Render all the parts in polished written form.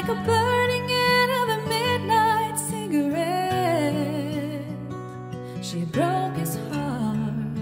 like a burning end of a midnight cigarette. She broke his heart.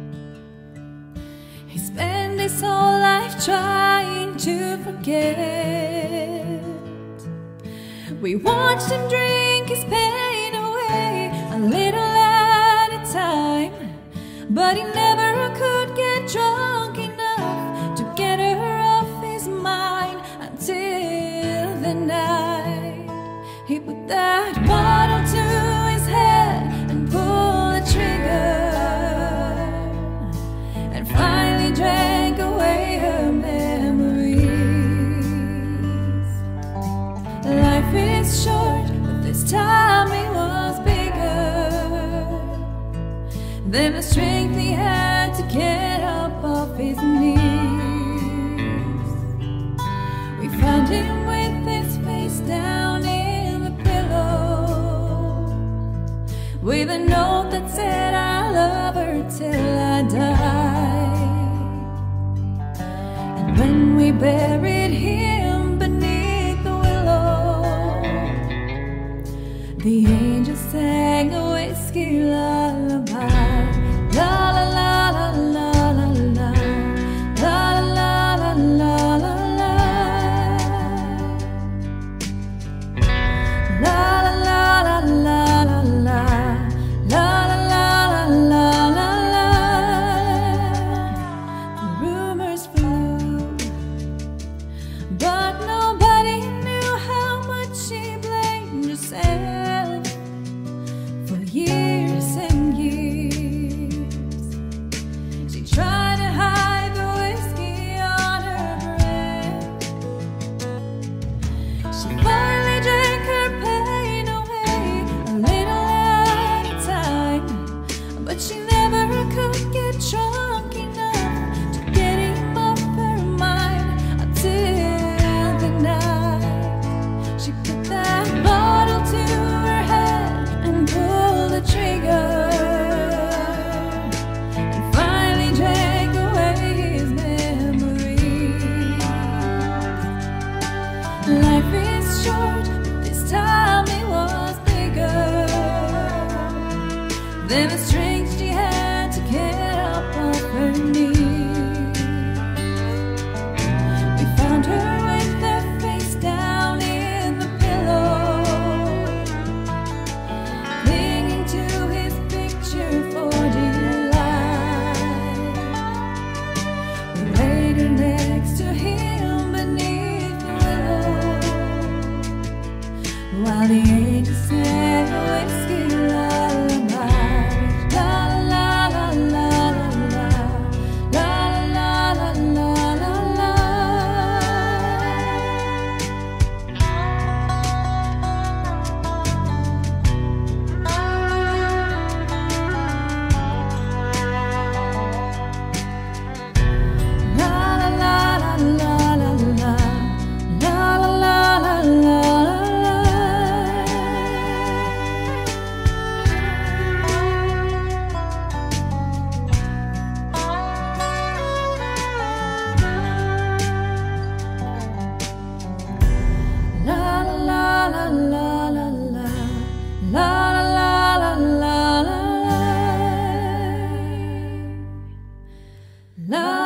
He spent his whole life trying to forget. We watched him drink his pain away, a little at a time, but he never could get drunk enough to get her off his mind until the night he put that bottle to his head and pulled the trigger, and finally drank away her memories. Life is short, but this time it was bigger than the strength he had to get up off his knees. We found him with his face down in the pillow, with a note that said, "I love her till I die." And when we buried him beneath the willow, the angel sang a whiskey lullaby. La la la la la la la, la la la la la la, la la la la la la, la la la la la. The rumors flew, but nobody knew how much she blamed herself for years and years. She tried to hide the whiskey on her breath. She finally drank her pain away, a little at a time, but she never could get drunk enough to get him off her mind until the night she put that bottle to her head and pulled the trigger, and finally drank away his memories. Life is short, but this time it was bigger than the strength she had to get up off her knees. We found her with her face down in the pillow, clinging to his picture for dear life. We laid her next to him beneath the willow, while the angel sang a whiskey lullaby. La la la la la la, la la la la la la. La la la la la la la, la la la la la la. La la la la la la la, la la la la la la, la.